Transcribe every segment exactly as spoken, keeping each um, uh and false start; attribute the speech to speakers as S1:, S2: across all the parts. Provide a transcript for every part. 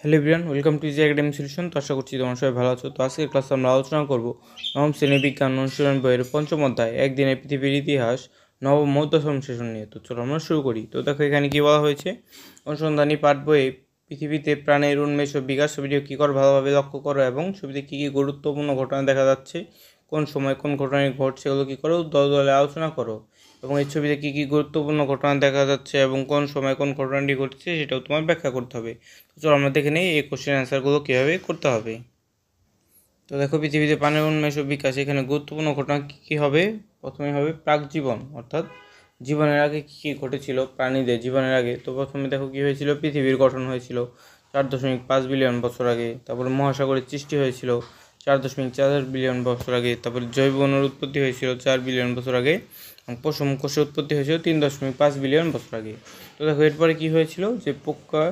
S1: Hello everyone, welcome to easy academy solution. তো আশা করছি তোমার সবাই ভালো আছো। তো আজকের ক্লাসে আমরা আলোচনা করব নবম শ্রেণী বিজ্ঞান অনুশীলন বইয়ের পঞ্চম অধ্যায় একদিনে পৃথিবীর ইতিহাস নবম ও দশম সেশন নিয়ে। তো চলো আমরা শুরু করি। তো দেখো এখানে কী বলা হয়েছে, অনুসন্ধানী পাঠ বইয়ে পৃথিবীতে প্রাণের উন্মেষ ও বিকাশ ছবিটি কী করে ভালোভাবে লক্ষ্য করো এবং ছবিতে কী কী গুরুত্বপূর্ণ ঘটনা দেখা যাচ্ছে, কোন সময় কোন ঘটনায় ঘটছে এগুলো কী করো দলে দলে আলোচনা করো, এবং এই ছবিতে কী কী গুরুত্বপূর্ণ ঘটনা দেখা যাচ্ছে এবং কোন সময় কোন ঘটনাটি ঘটছে সেটাও তোমার ব্যাখ্যা করতে হবে। তো চলো আমরা দেখে নিই এই কোশ্চেন অ্যান্সারগুলো কীভাবে করতে হবে। তো দেখো, পৃথিবীতে প্রাণের উন্মেষ ও বিকাশ, এখানে গুরুত্বপূর্ণ ঘটনা কী কী হবে। প্রথমে হবে প্রাক জীবন, অর্থাৎ জীবনের আগে কী কী ঘটেছিল প্রাণীদের জীবনের আগে। তো প্রথমে দেখো কী হয়েছিল, পৃথিবীর গঠন হয়েছিল চার দশমিক পাঁচ বিলিয়ন বছর আগে। তারপরে মহাসাগরের সৃষ্টি হয়েছিল চার দশমিক চার বিলিয়ন বছর আগে। তারপরে জৈব অণুর উৎপত্তি হয়েছিল চার বিলিয়ন বছর আগে। পশম কোষের উৎপত্তি হয়েছিল তিন দশমিক পাঁচ বিলিয়ন বছর আগে। তো দেখো এরপরে কী হয়েছিল, যে পোকা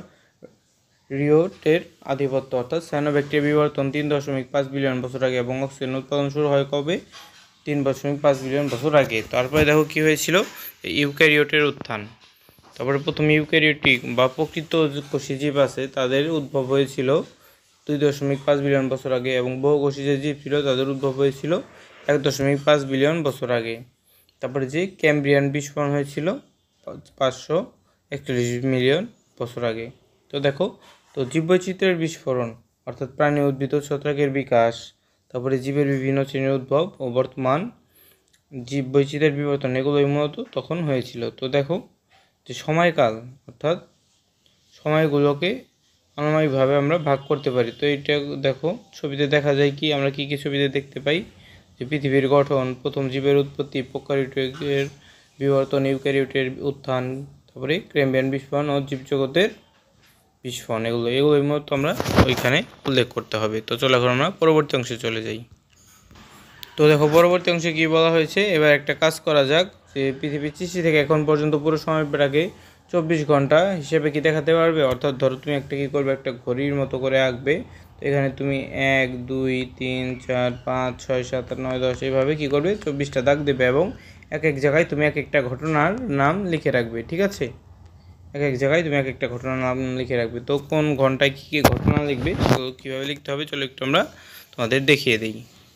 S1: রিওটের আধিপত্য, অর্থাৎ সায়ানোব্যাকটেরিয়া বিবর্তন তিন দশমিক পাঁচ বিলিয়ন বছর আগে, এবং অক্সিজেন উৎপাদন শুরু হয় কবে, তিন দশমিক পাঁচ বিলিয়ন বছর আগে। তারপরে দেখো কী হয়েছিল, ইউক্যারিওটের উত্থান। তারপরে প্রথম ইউক্যারিওটিক বা প্রকৃত কোষী জীব আছে তাদের উদ্ভব হয়েছিল দুই দশমিক পাঁচ বিলিয়ন বছর আগে, এবং বহুকোষী যে জীব ছিল তাদের উদ্ভব হয়েছিল এক দশমিক পাঁচ বিলিয়ন বছর আগে। তারপরে যে ক্যাম্ব্রিয়ান বিস্ফোরণ হয়েছিল পাঁচশো একচল্লিশ মিলিয়ন বছর আগে। তো দেখো, তো জীববৈচিত্র্যের বিস্ফোরণ, অর্থাৎ প্রাণী উদ্ভিদ ও ছত্রাকের বিকাশ, তারপরে জীবের বিভিন্ন শ্রেণীর উদ্ভব ও বর্তমান জীববৈচিত্র্যের বিবর্তন, এগুলোই মূলত তখন হয়েছিল। তো দেখো যে সময়কাল, অর্থাৎ সময়গুলোকে আনুমানিকভাবে আমরা ভাগ করতে পারি। তো এইটা দেখো ছবিতে দেখা যায় কি, আমরা কী কী ছবিতে দেখতে পাই, যে পৃথিবীর গঠন, প্রথম জীবের উৎপত্তি, প্রোক্যারিওটের বিবর্তন, ইউক্যারিওটের উত্থান, তারপরে ক্যাম্ব্রিয়ান বিস্ফোরণ ও জীবজগতের বিস্ফোরণ, এগুলো এগুলোই মূলত আমরা ওইখানে উল্লেখ করতে হবে। তো চলো এখন আমরা পরবর্তী অংশে চলে যাই। তো দেখো পরবর্তী অংশে কী বলা হয়েছে, এবার একটা কাজ করা যাক, যে পৃথিবীর সৃষ্টি থেকে এখন পর্যন্ত পুরো সময়টাকে চব্বিশ ঘন্টা হিসেবে কি দেখাতে পারবে। অর্থাৎ ধরো তুমি একটা কী করবে, একটা ঘড়ির মতো করে আঁকবে। তো এখানে তুমি এক দুই তিন চার পাঁচ ছয় সাত আট নয় দশ এইভাবে কী করবে, চব্বিশটা দাগ দেবে, এবং এক এক জায়গায় তুমি এক একটা ঘটনার নাম লিখে রাখবে। ঠিক আছে, এক এক জায়গায় তুমি এক একটা ঘটনার নাম লিখে রাখবে। তো কোন ঘন্টায় কী কী ঘটনা লিখবে, তো কীভাবে লিখতে হবে চলো একটু আমরা তোমাদের দেখিয়ে দিই।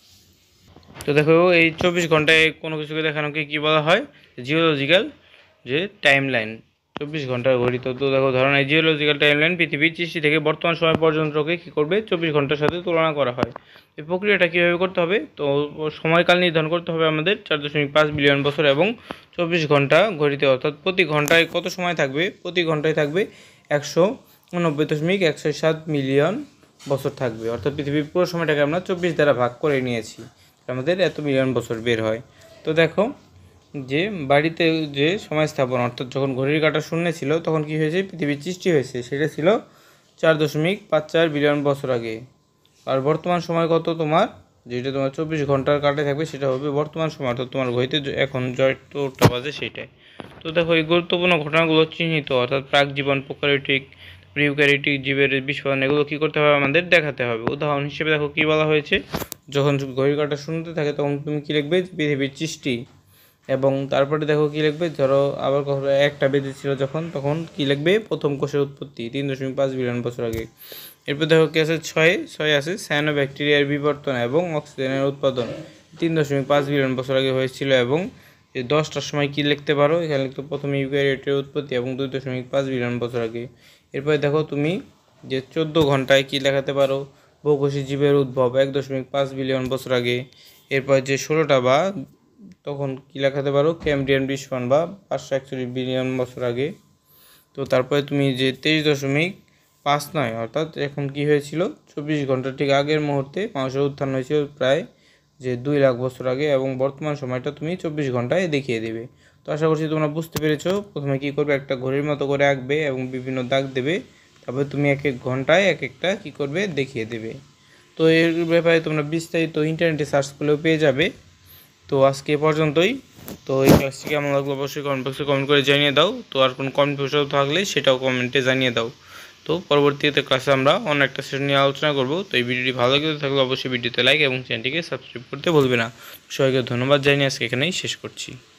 S1: তো দেখো এই চব্বিশ ঘন্টায় কোনো কিছুকে দেখানোকে কী বলা হয়, জিওলজিক্যাল যে টাইম লাইন, চব্বিশ ঘন্টার ঘড়ি। তো তো দেখো ধরুন এই জিওলজিক্যাল টাইম লাইন পৃথিবীর সৃষ্টি থেকে বর্তমান সময় পর্যন্তকে কী করবে, চব্বিশ ঘন্টার সাথে তুলনা করা হয়। এই প্রক্রিয়াটা কীভাবে করতে হবে, তো সময়কাল নির্ধারণ করতে হবে আমাদের চার দশমিক পাঁচ বিলিয়ন বছর এবং চব্বিশ ঘন্টা ঘড়িতে, অর্থাৎ প্রতি ঘন্টায় কত সময় থাকবে, প্রতি ঘন্টায় থাকবে একশো উনব্বই দশমিক একশো সাত মিলিয়ন বছর থাকবে। অর্থাৎ পৃথিবীর পুরো সময়টাকে আমরা চব্বিশ দ্বারা ভাগ করে নিয়েছি, আমাদের এত মিলিয়ন বছর বের হয়। তো দেখো যে বাড়িতে যে সময় স্থাপন, অর্থাৎ যখন ঘড়ির কাঁটা শূন্য ছিল তখন কী হয়েছে, পৃথিবীর সৃষ্টি হয়েছে, সেটা ছিল চার দশমিক পাঁচ চার বিলিয়ন বছর আগে। আর বর্তমান সময় কত তোমার, যেটা তোমার চব্বিশ ঘন্টার কাটায় থাকবে সেটা হবে বর্তমান সময়, অর্থাৎ তোমার ঘড়িতে এখন যতটা বাজে সেইটাই। তো দেখো এই গুরুত্বপূর্ণ ঘটনাগুলো চিহ্নিত, অর্থাৎ প্রাক জীবন, প্রোক্যারিওটিক, ইউক্যারিওটিক জীবের বিস্ফোরণ, এগুলো কী করতে হবে আমাদের দেখাতে হবে। উদাহরণ হিসেবে দেখো কী বলা হয়েছে, যখন ঘড়ির কাঁটা শূন্যতে থাকে তখন তুমি কী লিখবে, পৃথিবীর সৃষ্টি, এবং তারপরে দেখো কী লিখবে, ধরো আবার কখনো একটা বেজেছিল যখন, তখন কী লিখবে, প্রথম কোষের উৎপত্তি তিন দশমিক পাঁচ বিলিয়ন বছর আগে। এরপর দেখো কী আছে, ছয় ছয় আছে সায়ানোব্যাকটেরিয়ার বিবর্তন এবং অক্সিজেনের উৎপাদন তিন দশমিক পাঁচ বিলিয়ন বছর আগে হয়েছিল, এবং এই দশটার সময় কী লিখতে পারো, এখানে লিখতে প্রথমে ইউক্যারিওটের উৎপত্তি এবং দুই দশমিক পাঁচ বিলিয়ন বছর আগে। এরপরে দেখো তুমি যে চোদ্দো ঘন্টায় কী লেখাতে পারো, বহুকোষী জীবের উদ্ভব এক দশমিক পাঁচ বিলিয়ন বছর আগে। এরপর যে ষোলোটা বা তখন কী লেখাতে পারো, ক্যাম্ব্রিয়ান বিস্ফোরণ বা পাঁচশো একচল্লিশ বিলিয়ন বছর আগে। তো তারপরে তুমি যে তেইশ দশমিক পাঁচ নয়, অর্থাৎ এখন কী হয়েছিল, চব্বিশ ঘন্টা ঠিক আগের মুহূর্তে মানুষের উত্থান হয়েছিল প্রায় যে দুই লাখ বছর আগে, এবং বর্তমান সময়টা তুমি চব্বিশ ঘন্টায় দেখিয়ে দেবে। তো আশা করছি তোমরা বুঝতে পেরেছো। প্রথমে কী করবে, একটা ঘড়ির মতো করে আঁকবে এবং বিভিন্ন দাগ দেবে, তারপরে তুমি এক এক ঘন্টায় এক একটা কী করবে দেখিয়ে দেবে। তো এর ব্যাপারে তোমরা বিস্তারিত ইন্টারনেটে সার্চ করলেও পেয়ে যাবে। তো আজকে এ পর্যন্তই। তো এই ক্লাসটি কেমন লাগলো অবশ্যই কমেন্ট বক্সে কমেন্ট করে জানিয়ে দাও। তো আর কোনো কনফিউশন থাকলে সেটাও কমেন্টে জানিয়ে দাও। তো পরবর্তীতে ক্লাসে আমরা অন্য একটা সেশন নিয়ে আলোচনা করব। তো এই ভিডিওটি ভালো লেগে থাকলে অবশ্যই ভিডিওতে লাইক এবং চ্যানেলটিকে সাবস্ক্রাইব করতে ভুলবে না। সবাইকে ধন্যবাদ জানিয়ে আজকে এখানেই শেষ করছি।